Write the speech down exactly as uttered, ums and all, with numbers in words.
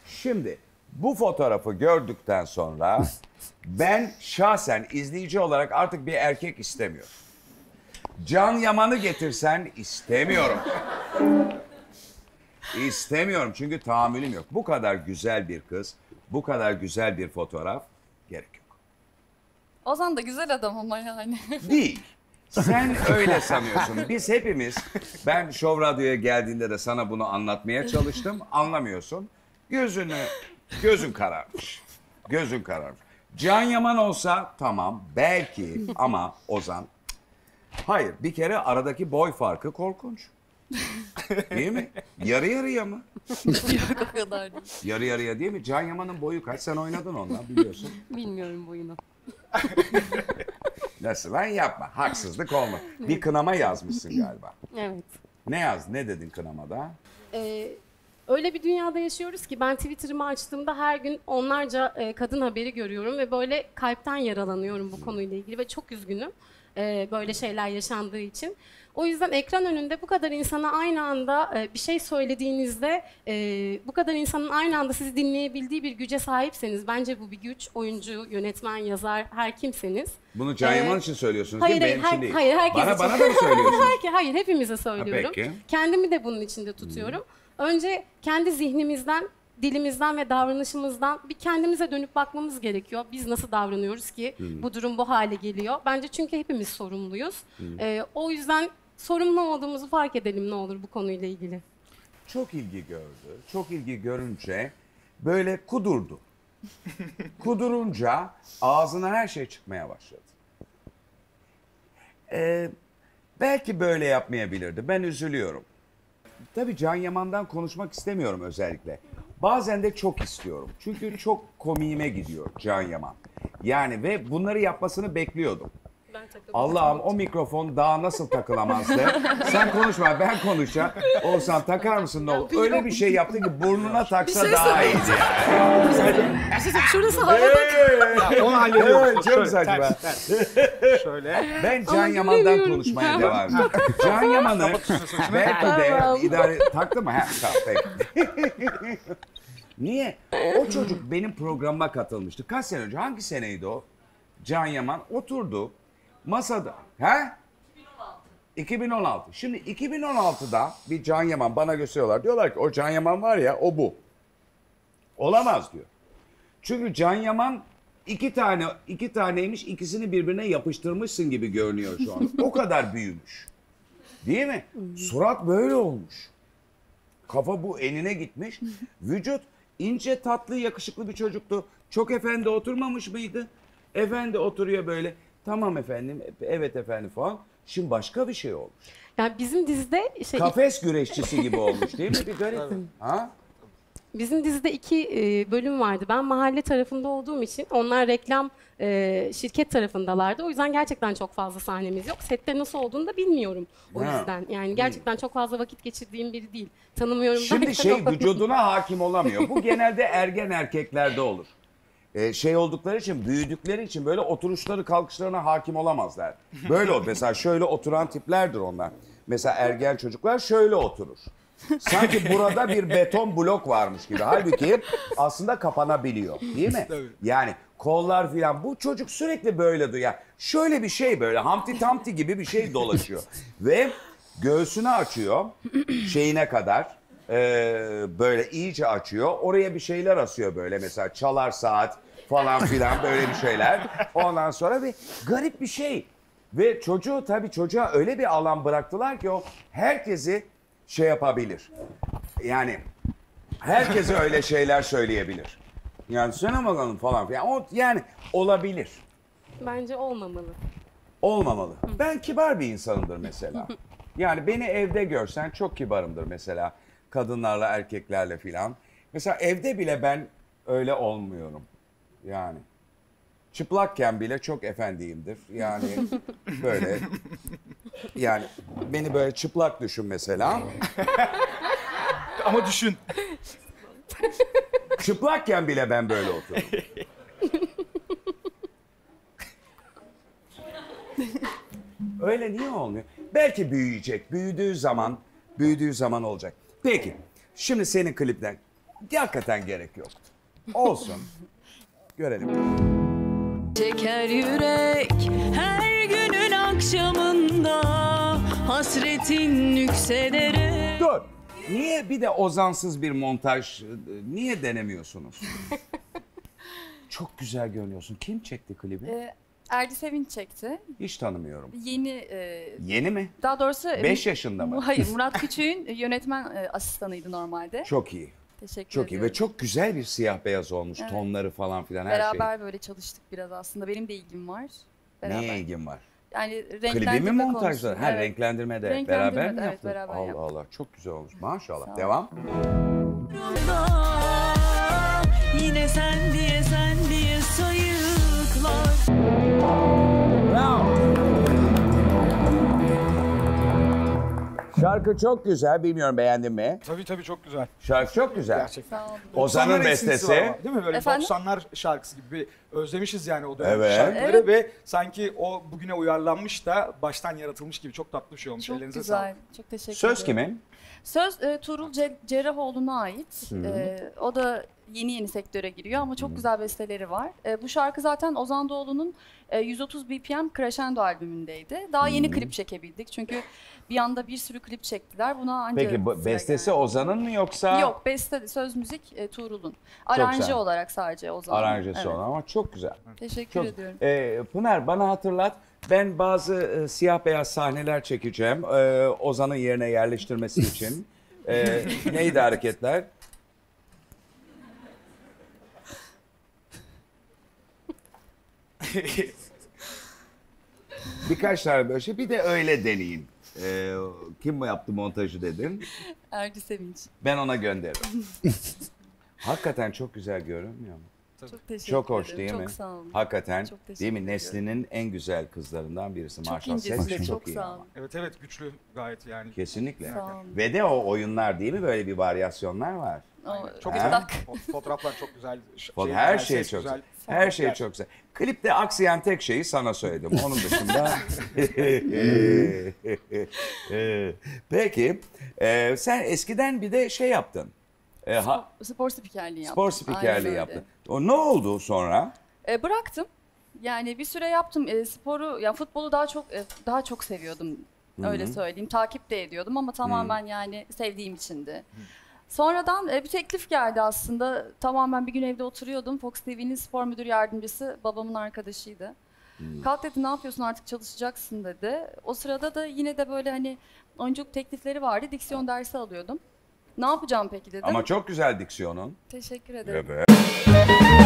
Şimdi bu fotoğrafı gördükten sonra ben şahsen izleyici olarak artık bir erkek istemiyorum. Can Yaman'ı getirsen istemiyorum. İstemiyorum çünkü tahammülüm yok. Bu kadar güzel bir kız, bu kadar güzel bir fotoğraf gerek yok. Ozan da güzel adam ama yani. Değil. Sen öyle sanıyorsun. Biz hepimiz, ben Show Radyo'ya geldiğinde de sana bunu anlatmaya çalıştım. Anlamıyorsun. Gözünü, gözün kararmış. Gözün kararmış. Can Yaman olsa tamam belki ama Ozan. Hayır, bir kere aradaki boy farkı korkunç. Değil mi? Yarı yarıya mı? Yok o kadar değil. Yarı yarıya değil mi? Can Yaman'ın boyu kaç? Sen oynadın ondan biliyorsun. Bilmiyorum boyunu. Nasıl lan yapma. Haksızlık olma. Bir kınama yazmışsın galiba. Evet. Ne yaz? Ne dedin kınamada? Ee, öyle bir dünyada yaşıyoruz ki ben Twitter'ımı açtığımda her gün onlarca e, kadın haberi görüyorum ve böyle kalpten yaralanıyorum bu konuyla ilgili ve çok üzgünüm e, böyle şeyler yaşandığı için. O yüzden ekran önünde bu kadar insana aynı anda e, bir şey söylediğinizde e, bu kadar insanın aynı anda sizi dinleyebildiği bir güce sahipseniz bence bu bir güç. Oyuncu, yönetmen, yazar, her kimseniz. Bunu Can Ee, Yaman için söylüyorsunuz Hayır, değil mi? hayır, Benim için her, değil. hayır, herkes bana, için. bana da mı söylüyorsunuz? Herke- hayır, hepimize söylüyorum. peki. Kendimi de bunun içinde tutuyorum. Önce kendi zihnimizden, dilimizden ve davranışımızdan bir kendimize dönüp bakmamız gerekiyor. Biz nasıl davranıyoruz ki bu durum bu hale geliyor? Bence çünkü hepimiz sorumluyuz. Ee, o yüzden sorumlu olduğumuzu fark edelim ne olur bu konuyla ilgili. Çok ilgi gördü. Çok ilgi görünce böyle kudurdu. Kudurunca ağzına her şey çıkmaya başladı. Ee, belki böyle yapmayabilirdi. Ben üzülüyorum. Tabii Can Yaman'dan konuşmak istemiyorum özellikle. Bazen de çok istiyorum. Çünkü çok komiğime gidiyor Can Yaman. Yani ve bunları yapmasını bekliyordum. Allah'ım o mikrofon daha nasıl takılamazdı? Sen konuşma, ben konuşacağım. Oğuzhan takar mısın ne olur? Öyle bir şey yaptı ki burnuna taksa şey daha iyiydi yani. Şurası havada. Onu hallediyoruz. Evet, çok Şöyle, saçma. ters, ters. Şöyle. Ben Can Ama Yaman'dan bilemiyorum. konuşmaya devam edeceğim. Can Yaman'ı belki de Tamam. idare... Taktı mı? Ha, tamam peki. Niye? O çocuk benim programıma katılmıştı. Kaç sene önce? Hangi seneydi o? Can Yaman oturdu masada. He? iki bin on altı. Şimdi iki bin on altıda bir Can Yaman bana gösteriyorlar. Diyorlar ki o Can Yaman var ya o bu. Olamaz diyor. Çünkü Can Yaman iki tane iki taneymiş, ikisini birbirine yapıştırmışsın gibi görünüyor şu an. O kadar büyümüş. Değil mi? Surat böyle olmuş. Kafa bu enine gitmiş. Vücut ince, tatlı, yakışıklı bir çocuktu. Çok efendi oturmamış mıydı? Efendi oturuyor böyle. Tamam efendim, evet efendim falan. Şimdi başka bir şey olmuş. Yani bizim dizide şey, Kafes güreşçisi gibi olmuş değil mi? Bir garip. Ha? bizim dizide iki e, bölüm vardı. Ben mahalle tarafında olduğum için onlar reklam e, şirket tarafındalardı. O yüzden gerçekten çok fazla sahnemiz yok. Sette nasıl olduğunu da bilmiyorum o Ha. yüzden. Yani gerçekten çok fazla vakit geçirdiğim biri değil. Tanımıyorum. Şimdi derken şey olabilir. vücuduna hakim olamıyor. Bu genelde ergen erkeklerde olur. Ee, şey oldukları için, büyüdükleri için böyle oturuşları, kalkışlarına hakim olamazlar. Böyle olur. Mesela şöyle oturan tiplerdir onlar. Mesela ergen çocuklar şöyle oturur. Sanki burada bir beton blok varmış gibi. Halbuki aslında kapanabiliyor. Değil mi? Yani kollar filan. Bu çocuk sürekli böyle duyuyor. Şöyle bir şey böyle Humpty Dumpty gibi bir şey dolaşıyor. Ve göğsünü açıyor şeyine kadar. Ee, böyle iyice açıyor. Oraya bir şeyler asıyor böyle mesela çalar saat falan filan böyle bir şeyler. Ondan sonra bir garip bir şey. Ve çocuğu tabii çocuğa öyle bir alan bıraktılar ki o herkesi şey yapabilir. Yani herkese öyle şeyler söyleyebilir. Yani söyle bakalım falan filan. O, yani olabilir. Bence olmamalı. Olmamalı. Ben kibar bir insanımdır mesela. Yani beni evde görsen çok kibarımdır mesela. Kadınlarla, erkeklerle filan. Mesela evde bile ben öyle olmuyorum. Yani çıplakken bile çok efendiyimdir. Yani böyle yani beni böyle çıplak düşün mesela. Ama düşün. Çıplakken bile ben böyle otururum. Öyle niye olmuyor? Belki büyüyecek. Büyüdüğü zaman, büyüdüğü zaman olacak. Peki, şimdi senin klipten. hakikaten gerek yoktu. Olsun. Görelim. Çeker yürek her günün akşamında hasretin nükselerek. Dur. Niye bir de Ozan'sız bir montaj, e, niye denemiyorsunuz? Çok güzel görünüyorsun. Kim çekti klibi? Ee, Erdi Sevinç çekti. Hiç tanımıyorum. Yeni, e, Yeni mi? daha doğrusu... beş yaşında mı? Hayır, Murat Küçük'ün yönetmen e, asistanıydı normalde. Çok iyi. Teşekkür Çok iyi ediyorum. ve çok güzel bir siyah beyaz olmuş. Evet. Tonları falan filan her Beraber şey. böyle çalıştık biraz aslında. Benim de ilgim var. Beraber. Neye ilgin var? Yani Klibi renklendirme mi montajda? konusunda, Ha evet. renklendirme de Renklendirme beraber mi de, evet, yaptın? beraber Allah yaptık. Allah çok güzel olmuş. Maşallah. Sağ ol. Devam. Yine sen diye sen diye sayıklar. Bravo. Şarkı çok güzel. Bilmiyorum beğendin mi? Tabii tabii çok güzel. Şarkı çok güzel. Gerçekten. Sağ olun. Ozan'ın doksanlar esintisi bestesi. var ama, değil mi? Böyle Efendim? doksanlar şarkısı gibi bir özlemişiz yani o dönem Evet. şarkıları Evet. ve sanki o bugüne uyarlanmış da baştan yaratılmış gibi çok tatlı bir şey olmuş. Çok Ellerinize güzel. sağlık. Çok teşekkür Söz ederim. kimin? Söz e, Tuğrul Ce- Cerrahoğlu'na ait. E, o da yeni yeni sektöre giriyor ama çok güzel besteleri var. E, bu şarkı zaten Ozan Doğulu'nun e, yüz otuz B P M Crescendo albümündeydi. Daha yeni klip çekebildik çünkü bir anda bir sürü klip çektiler. Buna ancak Peki bu sıra bestesi geldi. Ozan'ın mı yoksa? Yok, beste, söz müzik e, Tuğrul'un. Aranje güzel. olarak sadece Ozan. Aranjesi Evet. olan ama çok güzel. Teşekkür Çok. ediyorum. Ee, Pınar bana hatırlat. Ben bazı e, siyah beyaz sahneler çekeceğim. Ee, Ozan'ın yerine yerleştirmesi için. Ee, neydi hareketler? Birkaç tane böyle şey. Bir de öyle deneyin. Ee, kim mi yaptı montajı dedin? Erdi Sevinç. Ben ona gönderirim. Hakikaten çok güzel görünmüyor mu? Çok teşekkür Çok hoş ederim. değil çok mi? sağ olun. Hakikaten Çok teşekkür değil mi? ediyorum. Neslinin en güzel kızlarından birisi. Çok Maşallah. Ses de incesiniz. çok, Çok iyi. sağ ama. olun. Evet evet güçlü gayet yani. Kesinlikle. Sağ olun. Ve de o oyunlar değil mi? Böyle bir varyasyonlar var. O, Çok Ha? güzel. tak. Fo- Fotoğraflar çok güzel. ş- Fot- şey her güzel, şey ses çok güzel. güzel. Her şey Gerçekten. çok güzel. Klipte aksayan tek şeyi sana söyledim. Onun dışında. Peki. Ee, sen eskiden bir de şey yaptın. Ee, ha- Spor spikerliği yaptım. spor Aynen spikerliği öyle. yaptın. O ne oldu sonra? E, bıraktım. Yani bir süre yaptım. E, sporu, ya futbolu daha çok e, daha çok seviyordum. Öyle söyleyeyim. Takip de ediyordum ama tamamen yani sevdiğim içindi. Sonradan e, bir teklif geldi aslında. Tamamen bir gün evde oturuyordum. Fox T V'nin spor müdür yardımcısı babamın arkadaşıydı. Kalk dedi, ne yapıyorsun, artık çalışacaksın dedi. O sırada da yine de böyle hani oyunculuk teklifleri vardı. Diksiyon dersi alıyordum. Ne yapacağım peki dedim. Ama çok güzel diksiyonun. Teşekkür ederim. Evet.